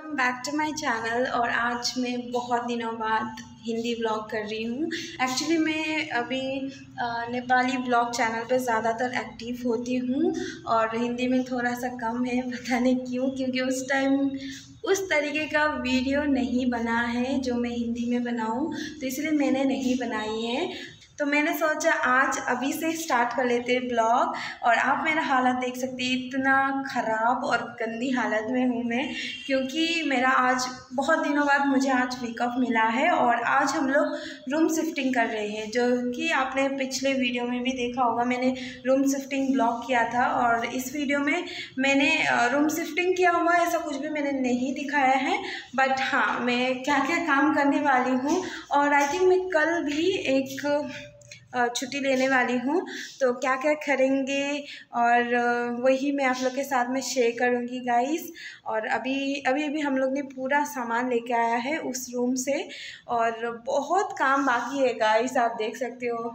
Welcome back to my channel. और आज मैं बहुत दिनों बाद हिंदी व्लॉग कर रही हूँ। एक्चुअली मैं अभी नेपाली व्लॉग चैनल पे ज़्यादातर एक्टिव होती हूँ और हिंदी में थोड़ा सा कम है, पता नहीं क्यों, क्योंकि उस टाइम उस तरीके का वीडियो नहीं बना है जो मैं हिंदी में बनाऊँ, तो इसलिए मैंने नहीं बनाई है। तो मैंने सोचा आज अभी से स्टार्ट कर लेते हैं ब्लॉग। और आप मेरा हालत देख सकते हैं, इतना ख़राब और गंदी हालत में हूँ मैं, क्योंकि मेरा आज बहुत दिनों बाद मुझे आज वीक ऑफ मिला है और आज हम लोग रूम शिफ्टिंग कर रहे हैं, जो कि आपने पिछले वीडियो में भी देखा होगा। मैंने रूम शिफ्टिंग ब्लॉग किया था और इस वीडियो में मैंने रूम शिफ्टिंग किया हुआ ऐसा कुछ भी मैंने नहीं दिखाया है, बट हाँ मैं क्या क्या काम करने वाली हूँ। और आई थिंक मैं कल भी एक छुट्टी लेने वाली हूँ, तो क्या क्या करेंगे और वही मैं आप लोग के साथ में शेयर करूँगी गाइस। और अभी हम लोग ने पूरा सामान लेके आया है उस रूम से और बहुत काम बाकी है गाइस, आप देख सकते हो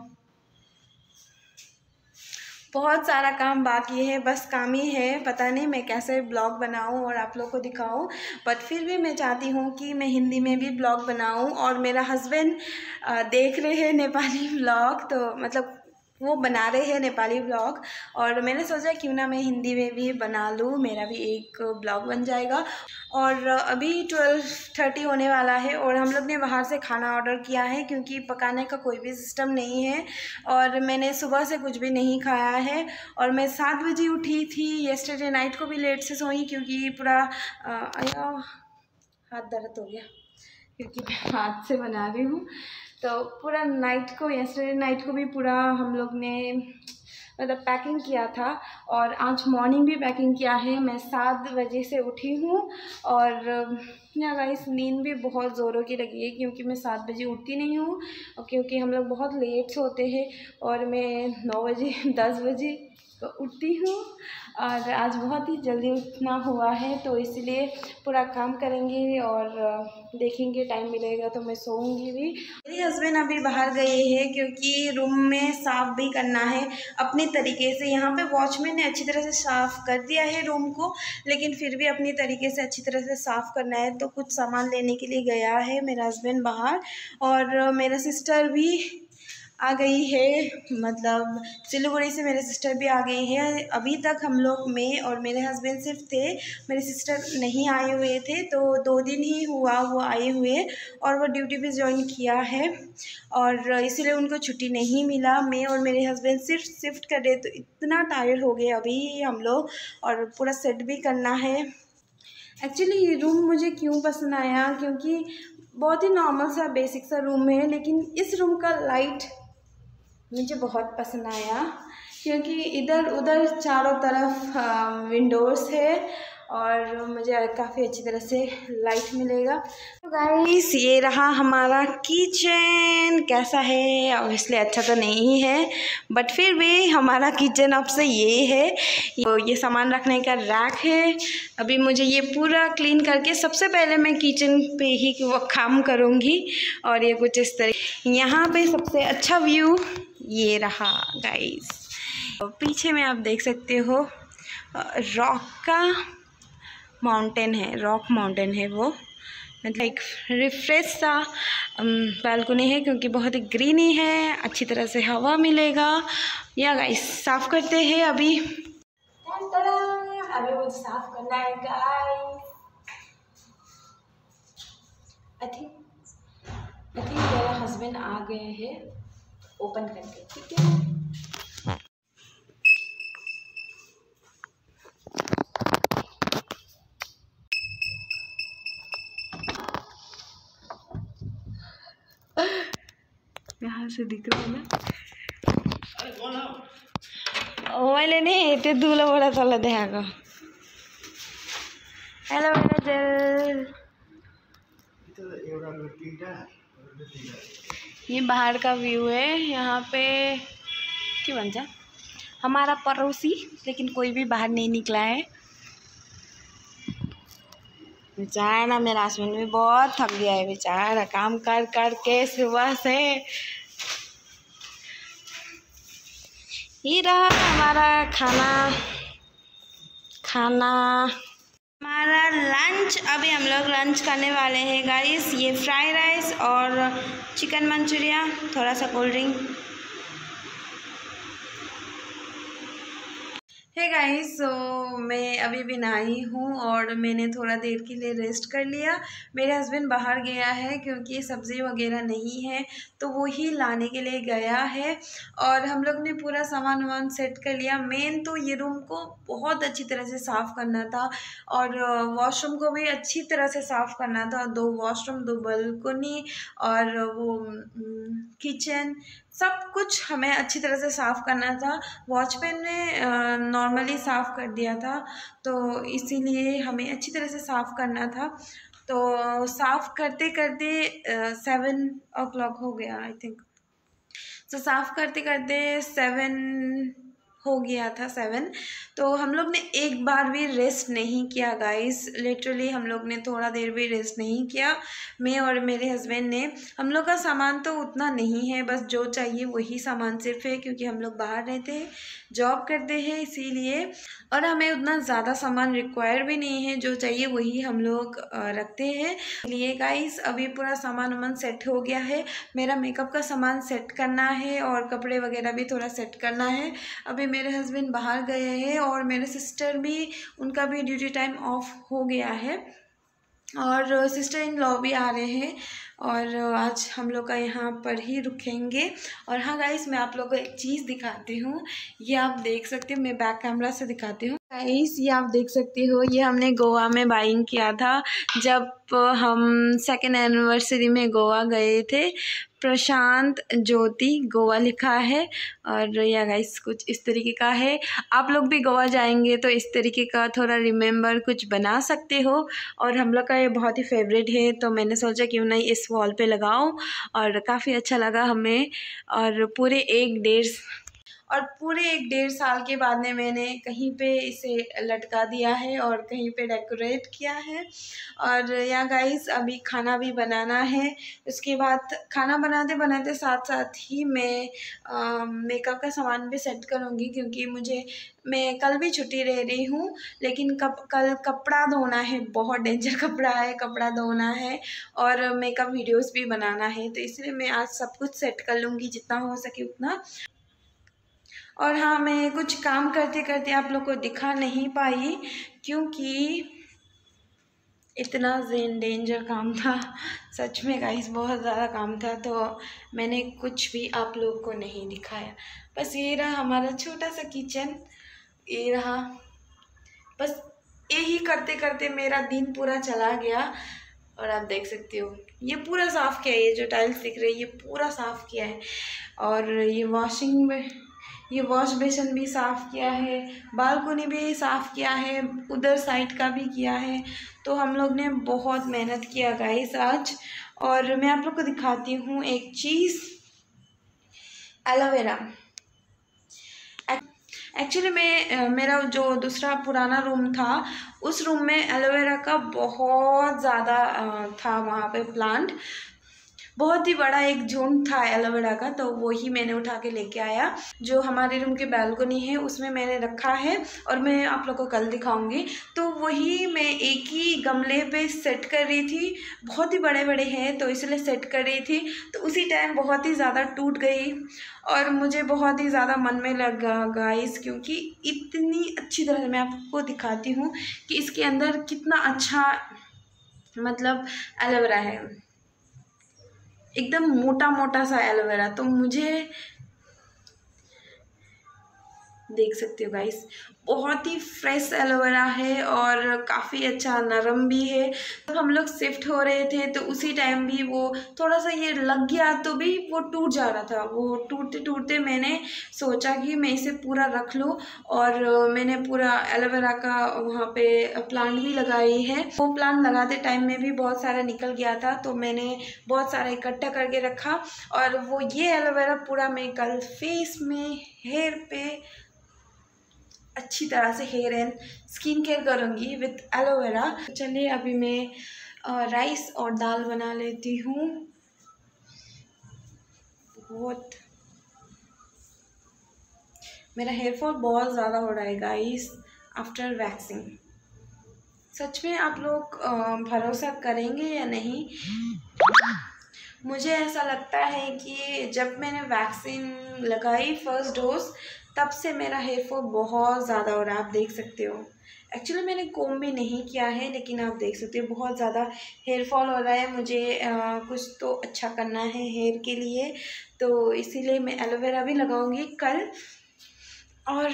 बहुत सारा काम बाकी है। बस काम ही है, पता नहीं मैं कैसे ब्लॉग बनाऊं और आप लोग को दिखाऊं, बट फिर भी मैं चाहती हूं कि मैं हिंदी में भी ब्लॉग बनाऊं। और मेरा हस्बैंड देख रहे हैं नेपाली ब्लॉग, तो मतलब वो बना रहे हैं नेपाली ब्लॉग, और मैंने सोचा क्यों ना मैं हिंदी में भी बना लूँ, मेरा भी एक ब्लॉग बन जाएगा। और अभी 12:30 होने वाला है और हम लोग ने बाहर से खाना ऑर्डर किया है, क्योंकि पकाने का कोई भी सिस्टम नहीं है और मैंने सुबह से कुछ भी नहीं खाया है। और मैं 7 बजे उठी थी, येस्टरडे नाइट को भी लेट से सोई, क्योंकि पूरा हाथ दर्द हो गया क्योंकि मैं हाथ से बना रही हूँ। तो पूरा नाइट को, येस्टरडे नाइट को भी पूरा हम लोग ने मतलब पैकिंग किया था और आज मॉर्निंग भी पैकिंग किया है। मैं 7 बजे से उठी हूँ और या गाइस नींद भी बहुत ज़ोरों की लगी है, क्योंकि मैं 7 बजे उठती नहीं हूँ, क्योंकि हम लोग बहुत लेट सोते हैं और मैं 9 बजे 10 बजे तो उठती हूँ। और आज बहुत ही जल्दी उठना हुआ है, तो इसलिए पूरा काम करेंगे और देखेंगे, टाइम मिलेगा तो मैं सोऊंगी भी। मेरे हस्बैंड अभी बाहर गए हैं, क्योंकि रूम में साफ़ भी करना है अपने तरीके से। यहाँ पे वॉचमैन ने अच्छी तरह से साफ़ कर दिया है रूम को, लेकिन फिर भी अपनी तरीके से अच्छी तरह से साफ़ करना है। तो कुछ सामान लेने के लिए गया है मेरा हस्बैंड बाहर, और मेरा सिस्टर भी आ गई है, मतलब सिलीगुड़ी से मेरे सिस्टर भी आ गई है। अभी तक हम लोग, मैं और मेरे हस्बैंड सिर्फ थे, मेरे सिस्टर नहीं आए हुए थे, तो 2 दिन ही हुआ वो आए हुए और वो ड्यूटी भी ज्वाइन किया है और इसीलिए उनको छुट्टी नहीं मिला। मैं और मेरे हस्बैंड सिर्फ शिफ्ट कर रहे, तो इतना टायर्ड हो गए अभी हम लोग, और पूरा सेट भी करना है। एक्चुअली ये रूम मुझे क्यों पसंद आया, क्योंकि बहुत ही नॉर्मल सा बेसिक सा रूम है, लेकिन इस रूम का लाइट मुझे बहुत पसंद आया, क्योंकि इधर उधर चारों तरफ विंडोज़ है और मुझे काफ़ी अच्छी तरह से लाइट मिलेगा। तो गाइस ये रहा हमारा किचन। कैसा है? ऑब्वियसली अच्छा तो नहीं है, बट फिर भी हमारा किचन अब से ये है। तो ये सामान रखने का रैक है। अभी मुझे ये पूरा क्लीन करके सबसे पहले मैं किचन पे ही वो काम करूँगी। और ये कुछ इस तरह, यहाँ पे सबसे अच्छा व्यू ये रहा गाइस। पीछे में आप देख सकते हो रॉक का माउंटेन है, रॉक माउंटेन है वो, मतलब एक रिफ्रेश सा बालकनी है, क्योंकि बहुत ही ग्रीनी है, अच्छी तरह से हवा मिलेगा। या गाइस साफ़ करते हैं अभी। अभी वो साफ़ करना है गाइस। आई थिंक मेरा हस्बैंड आ गए हैं, ओपन करके, ठीक है। यहाँ से दिख रहा है ना, मैले नहीं त्यो दुलोबाट तल देखाएको। हेलो मेरा जेल, ये बाहर का व्यू है। यहाँ पे क्या भन्छ हमारा पड़ोसी, लेकिन कोई भी बाहर नहीं निकला है। बेचारा मेरा हस्बैंड भी बहुत थक गया है, बेचारा काम कर कर के सुबह से। ये रहा हमारा खाना। हमारा लंच। अभी हम लोग लंच करने वाले हैं गाइस। ये फ्राइड राइस और चिकन मंचूरिया, थोड़ा सा cold drink. Hey guys, so मैं अभी भी नहाई हूँ और मैंने थोड़ा देर के लिए रेस्ट कर लिया। मेरे हस्बैंड बाहर गया है क्योंकि सब्ज़ी वगैरह नहीं है, तो वो ही लाने के लिए गया है। और हम लोग ने पूरा सामान वामान सेट कर लिया। मेन तो ये रूम को बहुत अच्छी तरह से साफ़ करना था और वॉशरूम को भी अच्छी तरह से साफ़ करना था। 2 वॉशरूम, 2 बालकनी और वो किचन, सब कुछ हमें अच्छी तरह से साफ़ करना था। वॉचमैन ने नॉर्मली साफ़ कर दिया था, तो इसीलिए हमें अच्छी तरह से साफ़ करना था। तो साफ़ करते करते 7 o'clock हो गया आई थिंक। तो साफ़ करते करते 7 हो गया था, 7। तो हम लोग ने एक बार भी रेस्ट नहीं किया गाइस। लिटरली हम लोग ने थोड़ा देर भी रेस्ट नहीं किया, मैं और मेरे हस्बैंड ने। हम लोग का सामान तो उतना नहीं है, बस जो चाहिए वही सामान सिर्फ है, क्योंकि हम लोग बाहर रहते हैं, जॉब करते हैं इसीलिए। और हमें उतना ज़्यादा सामान रिक्वायर भी नहीं है, जो चाहिए वही हम लोग रखते हैं। इसलिए गाइस अभी पूरा सामान वामान सेट हो गया है। मेरा मेकअप का सामान सेट करना है और कपड़े वगैरह भी थोड़ा सेट करना है। अभी मेरे हस्बैंड बाहर गए हैं और मेरे सिस्टर भी, उनका भी ड्यूटी टाइम ऑफ हो गया है और सिस्टर इन लॉ भी आ रहे हैं और आज हम लोग का यहाँ पर ही रुकेंगे। और हाँ गाइस, मैं आप लोगों को एक चीज़ दिखाती हूँ। ये आप देख सकते हो, मैं बैक कैमरा से दिखाती हूँ गाइस। ये आप देख सकते हो, ये हमने गोवा में बाइंग किया था जब हम 2nd एनिवर्सरी में गोवा गए थे। प्रशांत ज्योति गोवा लिखा है। और या गाइस कुछ इस तरीके का है। आप लोग भी गोवा जाएंगे तो इस तरीके का थोड़ा रिमेम्बर कुछ बना सकते हो। और हम लोग का ये बहुत ही फेवरेट है, तो मैंने सोचा क्यों नहीं इस वॉल पे लगाऊं, और काफ़ी अच्छा लगा हमें। और पूरे 1 साल के बाद में मैंने कहीं पे इसे लटका दिया है और कहीं पे डेकोरेट किया है। और यहाँ गाइस अभी खाना भी बनाना है। उसके बाद खाना बनाते बनाते साथ साथ ही मैं मेकअप का सामान भी सेट करूँगी, क्योंकि मैं कल भी छुट्टी रह रही हूँ, लेकिन कल कपड़ा धोना है, बहुत डेंजर कपड़ा है, कपड़ा धोना है और मेकअप वीडियोस भी बनाना है। तो इसलिए मैं आज सब कुछ सेट कर लूँगी जितना हो सके उतना। और हाँ, मैं कुछ काम करते करते आप लोग को दिखा नहीं पाई, क्योंकि इतना डेंजर काम था, सच में गाइस बहुत ज़्यादा काम था, तो मैंने कुछ भी आप लोग को नहीं दिखाया। बस ये रहा हमारा छोटा सा किचन, ये रहा। बस यही करते करते मेरा दिन पूरा चला गया। और आप देख सकते हो ये पूरा साफ़ किया है, ये जो टाइल्स दिख रही है ये पूरा साफ़ किया है। और ये वॉश बेसिन भी साफ़ किया है, बालकनी भी साफ़ किया है, उधर साइड का भी किया है। तो हम लोग ने बहुत मेहनत किया गाइस आज। और मैं आप लोग को दिखाती हूँ एक चीज़, एलोवेरा। एक्चुअली मेरा जो दूसरा पुराना रूम था, उस रूम में एलोवेरा का बहुत ज़्यादा था वहाँ पे प्लांट। बहुत ही बड़ा एक झुंड था एलोवेरा का, तो वही मैंने उठा के लेके आया। जो हमारे रूम की बालकनी है उसमें मैंने रखा है और मैं आप लोगों को कल दिखाऊंगी। तो वही मैं एक ही गमले पे सेट कर रही थी, बहुत ही बड़े बड़े हैं तो इसलिए सेट कर रही थी। तो उसी टाइम बहुत ही ज़्यादा टूट गई और मुझे बहुत ही ज़्यादा मन में लगा गाइस, क्योंकि इतनी अच्छी तरह से मैं आपको दिखाती हूँ कि इसके अंदर कितना अच्छा मतलब एलोवेरा है, एकदम मोटा मोटा सा एलोवेरा। तो मुझे देख सकते हो गाइस, बहुत ही फ्रेश एलोवेरा है और काफ़ी अच्छा नरम भी है। जब हम लोग शिफ्ट हो रहे थे तो उसी टाइम भी वो थोड़ा सा ये लग गया, तो भी वो टूट जा रहा था। वो टूटते टूटते मैंने सोचा कि मैं इसे पूरा रख लूँ, और मैंने पूरा एलोवेरा का वहाँ पे प्लांट भी लगाई है। वो प्लांट लगाते टाइम में भी बहुत सारा निकल गया था, तो मैंने बहुत सारा इकट्ठा करके रखा। और वो ये एलोवेरा पूरा मैं कल फेस में, हेयर पे अच्छी तरह से हेयर एंड स्किन केयर करूँगी विथ एलोवेरा। चलिए अभी मैं राइस और दाल बना लेती हूँ। बहुत मेरा हेयर फॉल बहुत ज़्यादा हो रहा है गाइस आफ्टर वैक्सिंग, सच में आप लोग भरोसा करेंगे या नहीं, मुझे ऐसा लगता है कि जब मैंने वैक्सीन लगाई फर्स्ट डोज, तब से मेरा हेयर फॉल बहुत ज़्यादा हो रहा है। आप देख सकते हो, एक्चुअली मैंने कोम भी नहीं किया है, लेकिन आप देख सकते हो बहुत ज़्यादा हेयर फॉल हो रहा है। मुझे कुछ तो अच्छा करना है हेयर के लिए, तो इसीलिए मैं एलोवेरा भी लगाऊंगी कल। और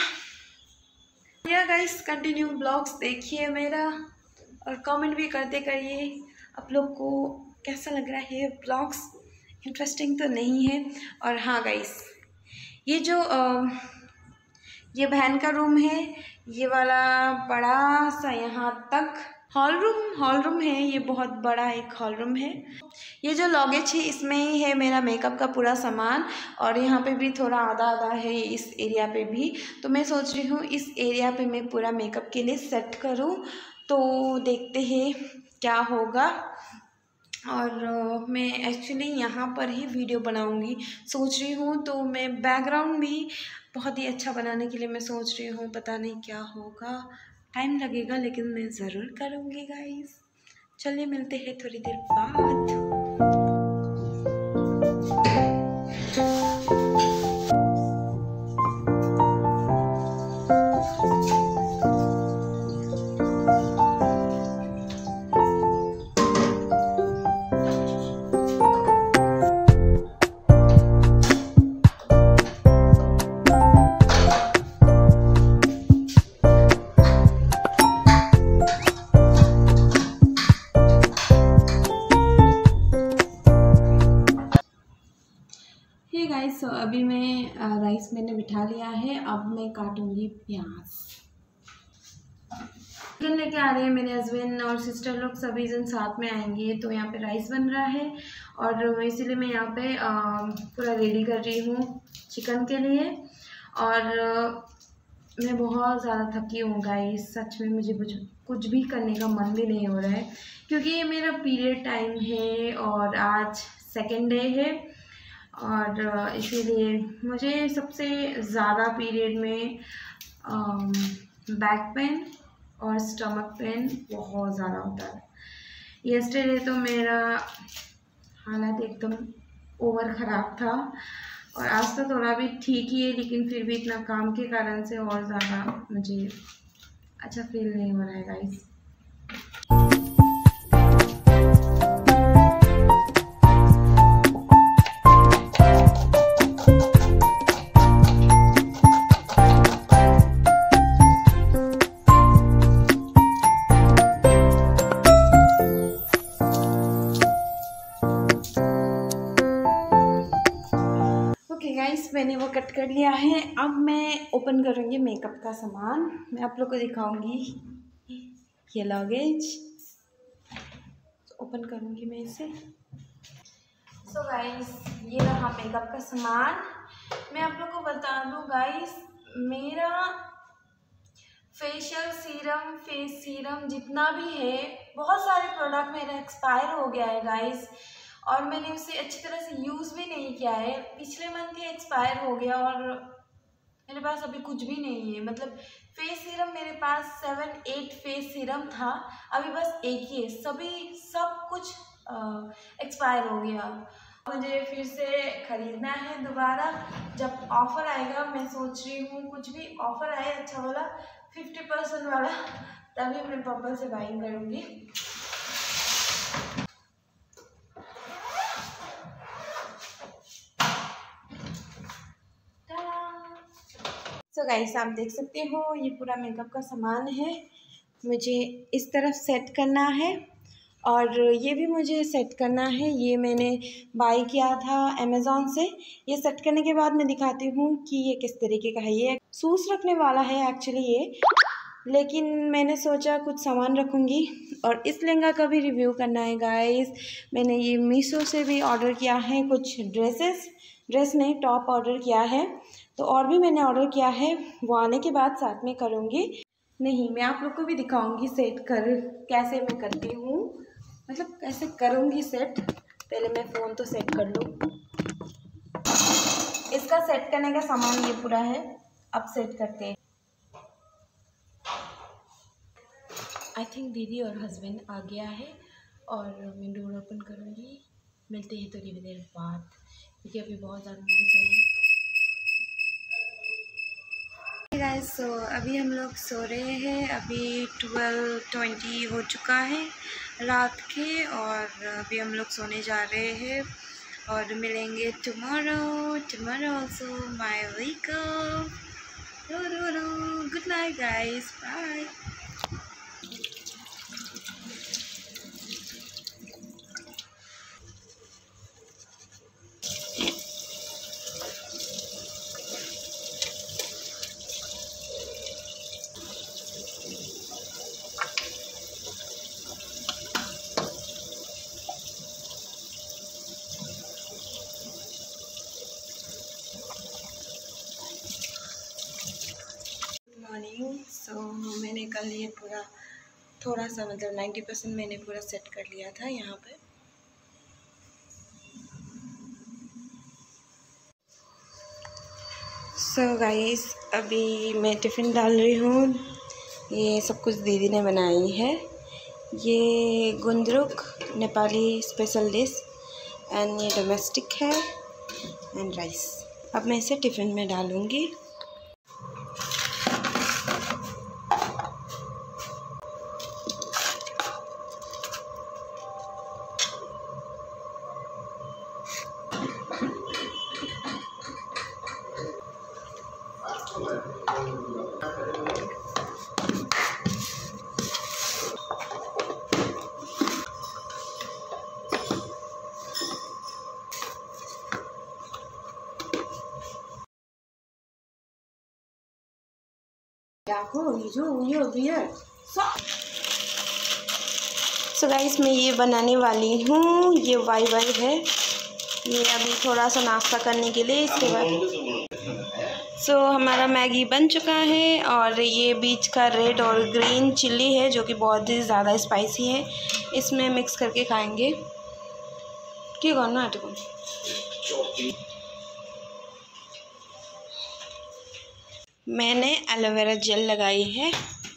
या गाइस, कंटिन्यू ब्लॉग्स देखिए मेरा, और कमेंट भी करते करिए आप लोग को कैसा लग रहा है ब्लॉग्स, इंटरेस्टिंग तो नहीं है। और हाँ गाइस, ये जो ये बहन का रूम है, ये वाला बड़ा सा यहाँ तक हॉल रूम है, ये बहुत बड़ा एक हॉल रूम है। ये जो लगेज है इसमें ही है मेरा मेकअप का पूरा सामान, और यहाँ पे भी थोड़ा आधा आधा है इस एरिया पे भी। तो मैं सोच रही हूँ इस एरिया पे मैं पूरा मेकअप के लिए सेट करूँ, तो देखते हैं क्या होगा। और मैं एक्चुअली यहाँ पर ही वीडियो बनाऊँगी सोच रही हूँ, तो मैं बैकग्राउंड भी बहुत ही अच्छा बनाने के लिए मैं सोच रही हूँ। पता नहीं क्या होगा, टाइम लगेगा, लेकिन मैं ज़रूर करूँगी गाइस। चलिए मिलते हैं थोड़ी देर बाद। गाइस, अभी मैं राइस मैंने बिठा लिया है, अब मैं काटूंगी प्याज। चिकन लेके आ रहे हैं मेरे हस्बैंड और सिस्टर लोग, सभी जन साथ में आएंगे, तो यहाँ पे राइस बन रहा है और इसीलिए मैं यहाँ पे पूरा रेडी कर रही हूँ चिकन के लिए। और मैं बहुत ज़्यादा थकी हूँ गाइस, सच में मुझे कुछ भी करने का मन भी नहीं हो रहा है, क्योंकि ये मेरा पीरियड टाइम है और आज सेकेंड डे है, और इसीलिए मुझे सबसे ज़्यादा पीरियड में बैक पेन और स्टमक पेन बहुत ज़्यादा होता है। यस्टरडे तो मेरा हालत एकदम ओवर ख़राब था, और आज तो थोड़ा भी ठीक ही है, लेकिन फिर भी इतना काम के कारण से और ज़्यादा मुझे अच्छा फील नहीं हो रहा है गाइस। मैंने वो कट कर लिया है, अब मैं ओपन करूँगी मेकअप का सामान। मैं आप लोग को दिखाऊंगी ये लगेज, ओपन करूँगी मैं इसे। सो गाइस, ये रहा मेकअप का सामान। मैं आप लोग को बता दूँ गाइस, मेरा फेशियल सीरम, फेस सीरम जितना भी है, बहुत सारे प्रोडक्ट मेरा एक्सपायर हो गया है गाइस, और मैंने उसे अच्छी तरह से यूज़ भी नहीं किया है। पिछले मंथ ही एक्सपायर हो गया और मेरे पास अभी कुछ भी नहीं है। मतलब फेस सीरम मेरे पास 7-8 फेस सीरम था, अभी बस एक ही है, सब कुछ एक्सपायर हो गया। मुझे फिर से ख़रीदना है दोबारा, जब ऑफ़र आएगा। मैं सोच रही हूँ कुछ भी ऑफ़र आए अच्छा वाला, 50% वाला, तभी मैं पर्पल से बाइंग करूँगी। सो गाइस, आप देख सकते हो ये पूरा मेकअप का सामान है, मुझे इस तरफ सेट करना है, और ये भी मुझे सेट करना है। ये मैंने बाय किया था अमेज़ॉन से। ये सेट करने के बाद मैं दिखाती हूँ कि ये किस तरीके का है। ये शूज़ रखने वाला है एक्चुअली ये, लेकिन मैंने सोचा कुछ सामान रखूँगी। और इस लहंगा का भी रिव्यू करना है गाइस। मैंने ये मीशो से भी ऑर्डर किया है, कुछ ड्रेस नहीं, टॉप ऑर्डर किया है, तो और भी मैंने ऑर्डर किया है, वो आने के बाद साथ में करूँगी। नहीं, मैं आप लोग को भी दिखाऊंगी सेट कर कैसे मैं करती हूँ, मतलब कैसे करूँगी सेट। पहले मैं फ़ोन तो सेट कर लूँ। इसका सेट करने का सामान ये पूरा है, अब सेट करते हैं। आई थिंक दीदी और हस्बैंड आ गया है और मैं डोर ओपन करूँगी। मिलते हैं थोड़ी देर बाद, क्योंकि अभी बहुत ज़्यादा नॉइज़ है। गाइस, सो अभी हम लोग सो रहे हैं। अभी 12:20 हो चुका है रात के, और अभी हम लोग सोने जा रहे हैं और मिलेंगे tomorrow also my wake up. Good night guys, bye. Morning. So मैंने कल ये पूरा थोड़ा सा मतलब 90% मैंने पूरा सेट कर लिया था यहाँ पे। सो गाइस, अभी मैं टिफ़िन डाल रही हूँ। ये सब कुछ दीदी ने बनाई है। ये gundruk Nepali special dish, and ये डोमेस्टिक है, एंड राइस। अब मैं इसे टिफ़िन में डालूँगी। सो गाइस, मैं ये बनाने वाली हूँ। ये वाई है। ये अभी थोड़ा सा नाश्ता करने के लिए, इसके बाद सो हमारा मैगी बन चुका है। और ये बीच का रेड और ग्रीन चिल्ली है, जो कि बहुत ही ज़्यादा स्पाइसी है। इसमें मिक्स करके खाएंगे। क्यों करना है? मैंने एलोवेरा जेल लगाई है।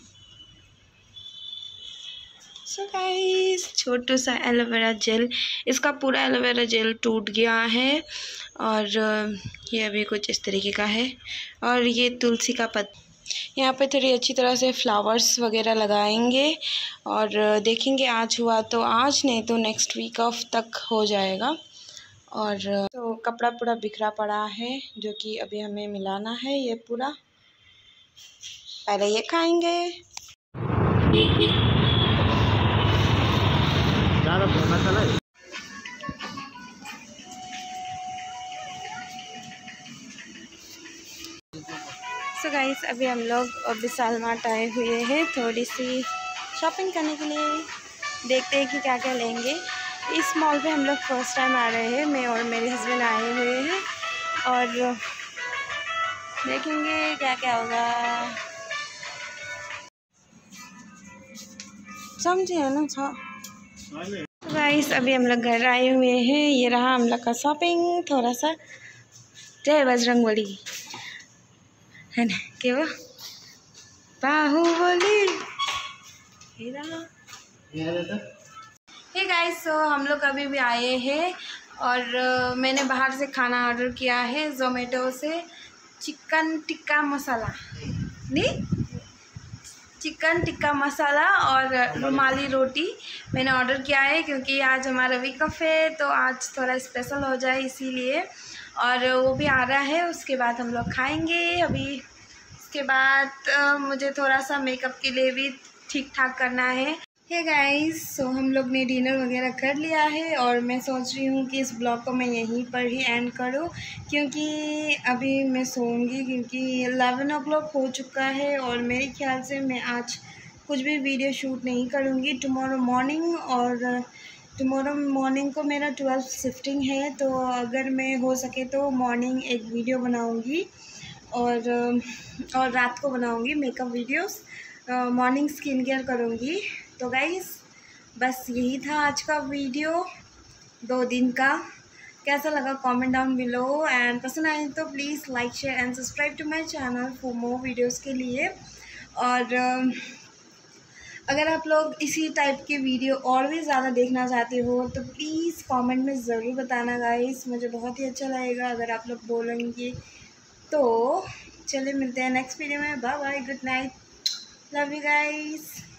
सो गाइस, छोटू सा एलोवेरा जेल, इसका पूरा एलोवेरा जेल टूट गया है। और ये अभी कुछ इस तरीके का है। और ये तुलसी का पत्ता, यहाँ पे थोड़ी अच्छी तरह से फ्लावर्स वगैरह लगाएंगे। और देखेंगे, आज हुआ तो आज, नहीं तो नेक्स्ट वीक ऑफ तक हो जाएगा। और तो कपड़ा पूरा बिखरा पड़ा है, जो कि अभी हमें मिलाना है। ये पूरा पहले ये खाएंगे। सो गाइस, अभी हम लोग विशाल मार्ट आए हुए हैं थोड़ी सी शॉपिंग करने के लिए। देखते हैं कि क्या क्या लेंगे। इस मॉल पे हम लोग फर्स्ट टाइम आ रहे हैं। मैं और मेरे हस्बैंड आए हुए हैं, और देखेंगे क्या क्या होगा। समझे है ना? गाइस, अभी हम लोग घर आए हुए हैं। ये रहा हम लोग का शॉपिंग। थोड़ा सा जय बजरंगबली है ना, क्या वो बाहुबली। हे गाइस, सो हम लोग अभी भी आए हैं, और मैंने बाहर से खाना ऑर्डर किया है ज़ोमेटो से। चिकन टिक्का मसाला, नहीं, चिकन टिक्का मसाला और रुमाली रोटी मैंने ऑर्डर किया है, क्योंकि आज हमारा वीक ऑफ है, तो आज थोड़ा स्पेशल हो जाए इसीलिए। और वो भी आ रहा है, उसके बाद हम लोग खाएंगे। अभी उसके बाद मुझे थोड़ा सा मेकअप के लिए भी ठीक ठाक करना है। हे गाइस, सो हम लोग ने डिनर वगैरह कर लिया है, और मैं सोच रही हूँ कि इस ब्लॉग को मैं यहीं पर ही एंड करूँ, क्योंकि अभी मैं सोऊंगी, क्योंकि 11 o'clock हो चुका है। और मेरे ख्याल से मैं आज कुछ भी वीडियो शूट नहीं करूँगी टुमारो मॉर्निंग। और टुमारो मॉर्निंग को मेरा 12 शिफ्टिंग है, तो अगर मैं हो सके तो मॉर्निंग एक वीडियो बनाऊँगी, और रात को बनाऊँगी makeup videos. Morning skin care करूँगी। तो गाइस, बस यही था आज का वीडियो 2 दिन का। कैसा लगा कमेंट डाउन बिलो, एंड पसंद आए तो please like share and subscribe to my channel for more videos के लिए। और अगर आप लोग इसी टाइप के वीडियो और भी ज़्यादा देखना चाहते हो तो प्लीज़ कमेंट में ज़रूर बताना गाइस, मुझे बहुत ही अच्छा लगेगा अगर आप लोग बोलेंगे। तो चलिए मिलते हैं नेक्स्ट वीडियो में। Bye bye, good night, love you guys.